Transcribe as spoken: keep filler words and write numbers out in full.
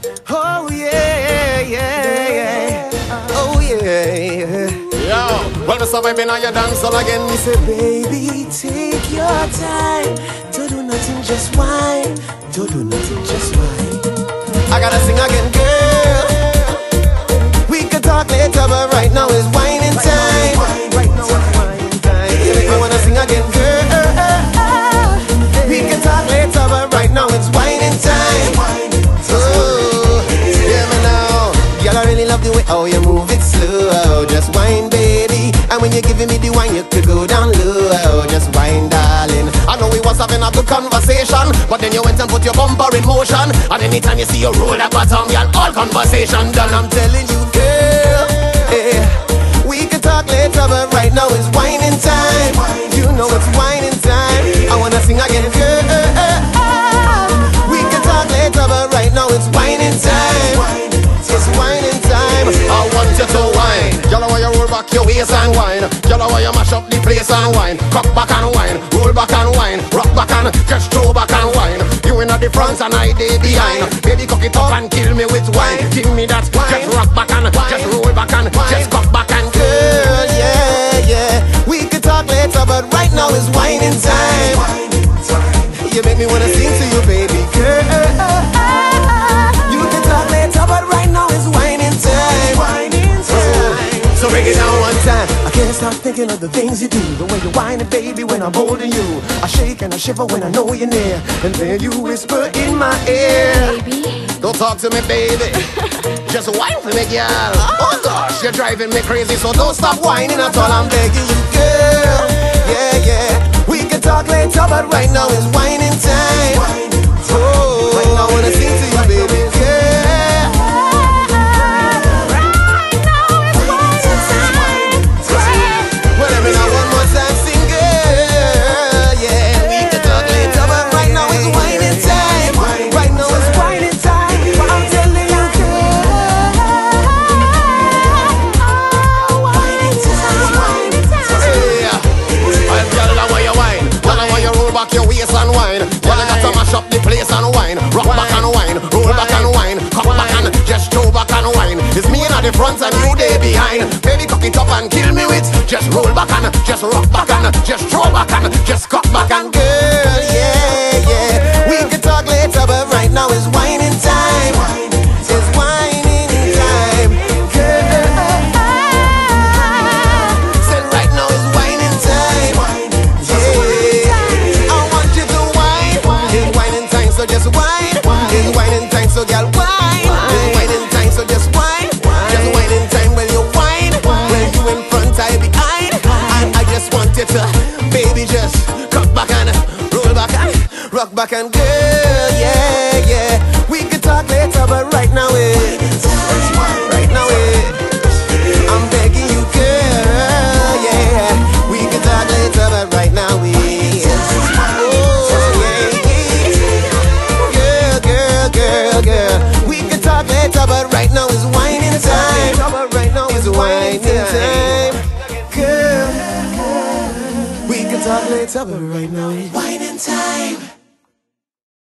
Oh yeah, yeah, yeah. Oh yeah. Yo, well, Mister Vibing on your dance all again. He said, baby, take your time. Don't do nothing, just whine. Don't do nothing, just whine. I gotta sing again, girl. We could talk later, but right now is whining time. Right now is whining time. You make me wanna sing again, girl. We can talk later, but right now it's whining time. Oh, yeah, me now. Girl, I really love the way how you move it slow. Just whine, baby. And when you're giving me the wine, you could go down low. Just whine, darling. I know we was having a good conversation, but then you went and put your bumper in motion. And anytime you see you roll that bottom, girl, all conversation done. I'm telling you, girl, yeah, we could talk later, but right now it's whining time. You know it's whining time. I wanna sing again, girl. We could talk later, but right now it's whining time. It's whining time. I want you to whine. Girl, I want you roll back your waist and whine. Girl, I want you mash up the place and whine. Cock back and whine, roll back and whine, rock back and just throw back and whine. You in at the front and I dey behind. Baby, cock it up and kill me with wine. Give me that, just rock back and just roll back and just cock back and girl, yeah, yeah. We could talk later, but right now is whining time. You make me wanna sing to you, baby girl. You can talk later, but right now is whining time. So break it down one time. I can't stop thinking of the things you do. The way you whine it, baby, when I'm holding you. I shake and I shiver when I know you're near. And then you whisper in my ear, baby, don't talk to me, baby. Just whine for me, girl. Oh gosh, you're driving me crazy, so don't stop whining at all. I'm begging you, girl. Yeah, yeah. We can talk later, but right now is whining time. Oh, right now I wanna sing to you, baby girl. Your waist and wine. Well, I got to mash up the place and wine. Rock back and wine, roll back and wine, cock back and just throw back and wine. It's me in at the front and you there behind. Baby, cock it up and kill me with. Just roll back and just rock back and just throw back and just cock back and girl, yeah, yeah. We can talk later, but right now is whining time. It's whining time, girl. Said right now is whining time. So just whine, it's whining time, so girl whine. It's whining time, so just whine. Just whining time when you whine. When you in front, I behind. And I just want you to, baby, just cock back and roll back and rock back and girl, yeah, yeah. We can talk later, but right now it's right now it. I'm begging you, girl, yeah. We can talk later, but right now it's. Girl, we can talk later, but right now is whining time. But right now is whining time. Girl, we can talk later, but right now is whining time.